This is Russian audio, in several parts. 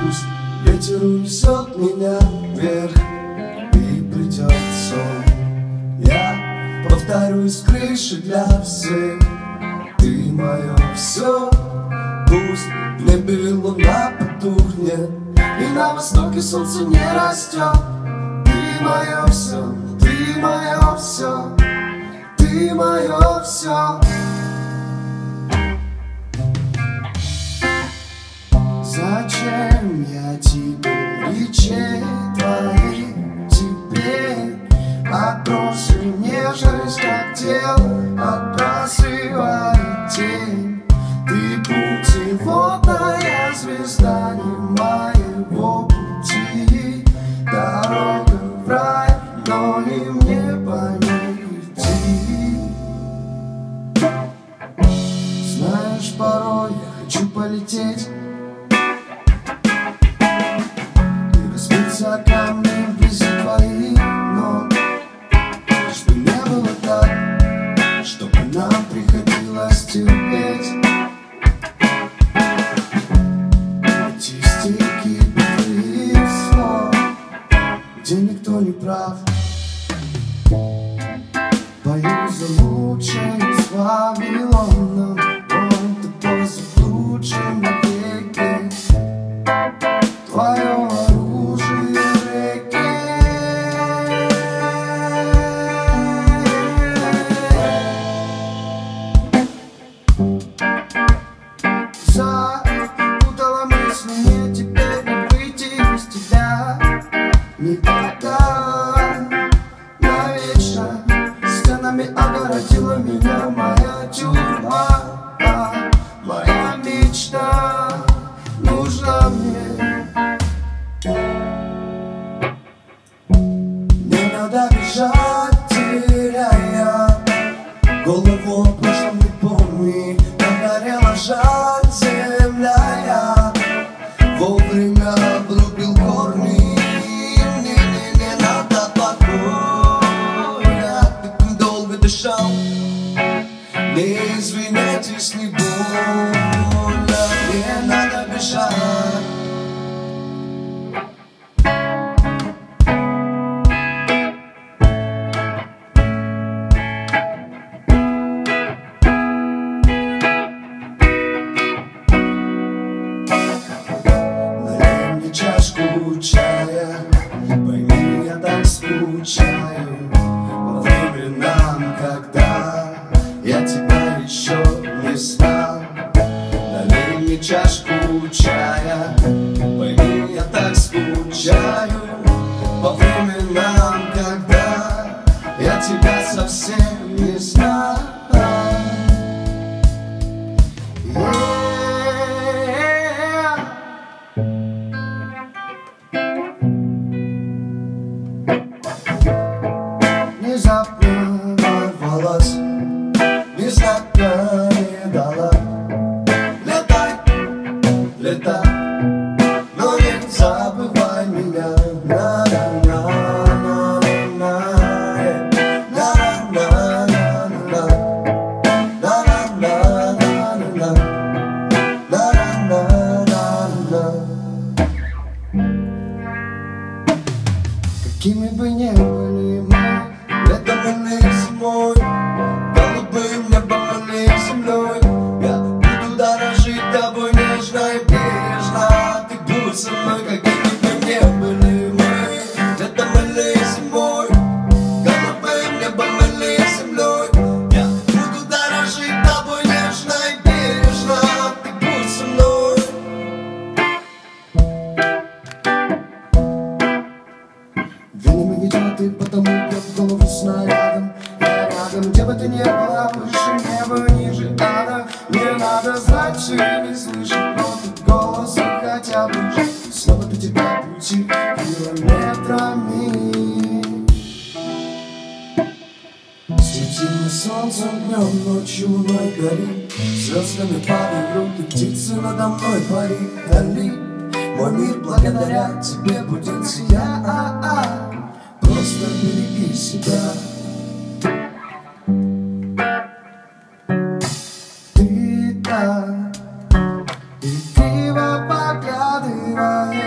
Пусть ветер унесет меня вверх, и придет сон. Я повторюсь с крыши для всех. Ты мое все. Пусть в небе луна потухнет, и на востоке солнце не растет. Ты мое все, ты мое все, ты мое все. Зачем я тебе речей твоих теперь? Отброси нежность, как тело отбрасывает тень. Ты путеводная звезда не моего пути. Дорога в рай, но и мне по ней идти. Знаешь, порой я хочу полететь и разбиться о камни вблизи твоих ног. Лишь бы не было так, чтобы нам приходилось терпеть эти стихи твоих слов, где никто не прав. Пою за лучшим с Вавилоном, он такой заблудший навеки. Твое оружие в реке. Запутала мысли, мне теперь не выйти из тебя никогда. Навечно стенами огородила меня моя тюрьма. Моя мечта нужна мне. Не надо бежать, теряя голову о прошлом, не помни, как горела жаль земля. Я вовремя обрубил корни. Не надо покоя, ты долго дышал. Не извиняйтесь, не больно, не надо бежать. Налей мне чашку чая, пойми, я так скучаю по временам, когда я тебя еще не знал. Налей мне чашку чая, пойми, я так скучаю по временам, когда я тебя совсем не знал. Внезапно ворвалась, ни знака не дала. Летай, летай, но не забывай меня. Какими бы ни были мы летом или зимой, голубым небом или землей, я буду дорожить тобой нежно и бережно. Ты будь со мной, какими бы ни были мы летом или зимой, голубым небом или землей, я буду дорожить тобой нежно и бережно. Ты будь со мной. Веными ведет и потому бьет в голову снарядом. Я рядом, где бы ты ни была, выше неба, ниже ада. Не надо знать, что я не слышу, но ты голосом хотя бы снова до тебя пути километрами. Свети мне солнцем днем, ночью луной гори, звездами падают в руки, птицы надо мной пари. Дали мой мир благодаря тебе будет сиять. Просто береги себя. Ты так игриво поглядываешь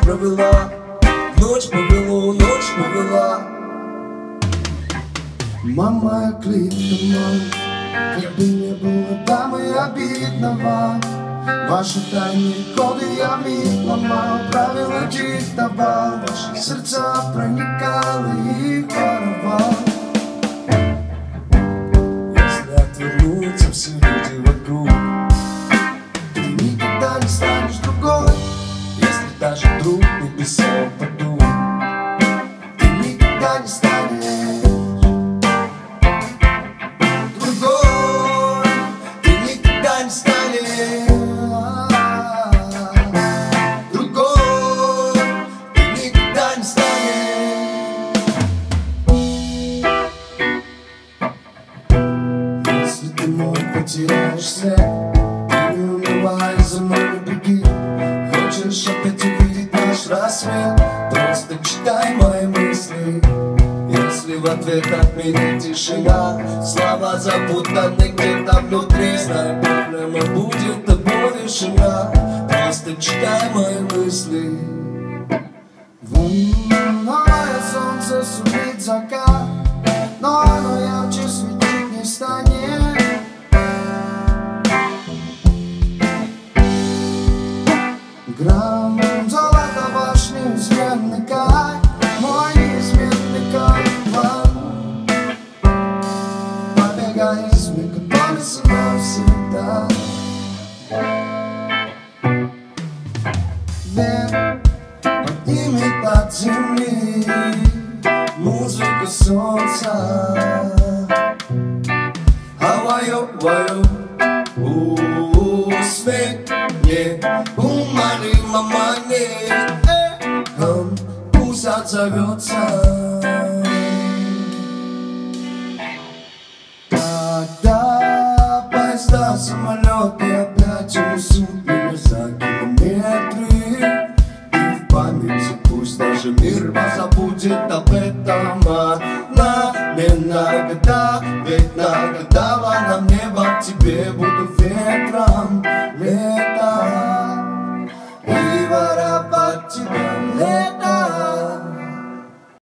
провела, ночь повело, ночь повела. Мама, я клик домой, как бы не было там и обидного. Ваши тайные коды я миг ломал, правила диктовал, ваши сердца проникал и их воровал. Если отвернуться все люди вокруг, ты никогда не станешь другой. Если даже друг небеса упадут, ты никогда не станешь другой. Ты никогда не станешь другой. Ты никогда не станешь. Если ты мой потеряешься, ты не унывай, за мной не беги. Хочешь опять увидеть наш рассвет, просто читай мои мысли. Если в ответ от меня тишина, слова запутаны где-то внутри, знай, проблема будет тобой решена. Просто читай мои мысли. Новое солнце сулит закат, но оно ярче светить не станет. Грамм золота ваш неизменный кайф, мой неизменный кайф. Побегай из мегаполиса навсегда. Вверх поднимет от земли музыку солнца. Ваю, смех мне, умани, мама, пусть отзовется. Когда поезда, самолеты опять унесут меня за километры, и в памяти пусть даже мир позабудет об этом. Она не нагода, ведь нагадала нам небо, к тебе буду ветром лета и воровать тебя.